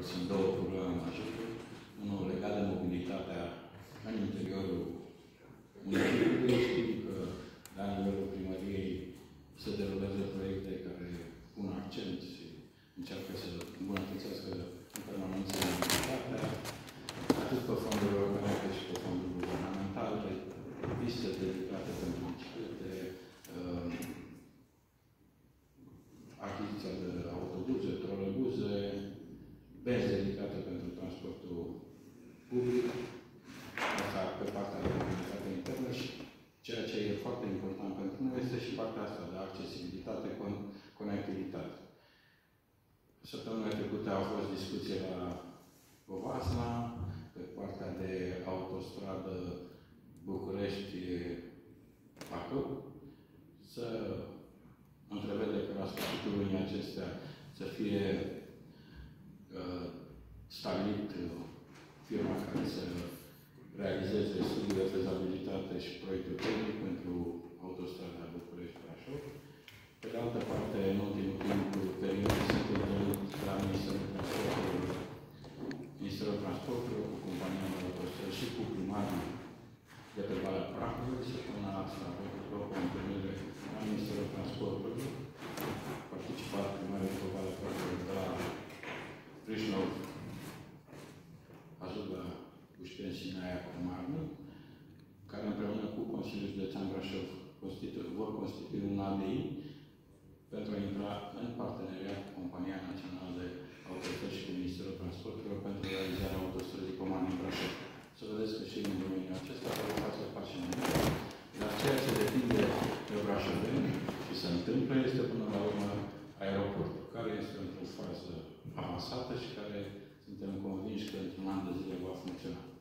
sunt două probleme majore. Unul legat de mobilitatea în interiorul municipiului. Știm că la nivelul primăriei se derulează proiecte care pun accent și încearcă să îmbunătățească în permanență mobilitatea, atât pe fonduri europene, cât și pe fonduri guvernamentale, piste dedicate pentru biciclete, achiziția de autobuze, trolebuze, benzi dedicate pentru transportul public, asta pe partea de mobilitate internă și ceea ce e foarte important pentru noi este și partea asta de accesibilitate, conectivitate. Săptămâna trecută au fost discuții la Covasna, pe partea de autostradă București-Bacău. Să întrevede că la sfârșitul lunii acestea să fie stabilit firma care să realizeze studiul de fezabilitate și proiectul tehnic pentru autostrada București-Brașov. Pe de altă parte, în ultimul timp, perioadele sunt întâlnit la Ministerul Transportului, cu compania de autostrăzi și cu primarii de pe Valea Prahului. Săptămâna asta a avut loc o întâlnire la Ministerul Transportului. Participat primarii de pe Valea Prahului de la Prișnov, Azuga, Bușten și Naia Comarnu, care împreună cu Consiliul Județean Brașov vor constitui un ADI pentru a intra în parteneriat cu Compania Națională de Autostrăzi și cu Ministerul Transporturilor pentru realizarea autostrăzii Comarnu Brașov. Să vedeți că și în domeniul acesta trebuie să facem înainte. Dar ceea ce depinde de brașoveni și se întâmplă este până la urmă aeroportul, care este într-o fază avansată și care suntem convinși că într-un an de zile va funcționa.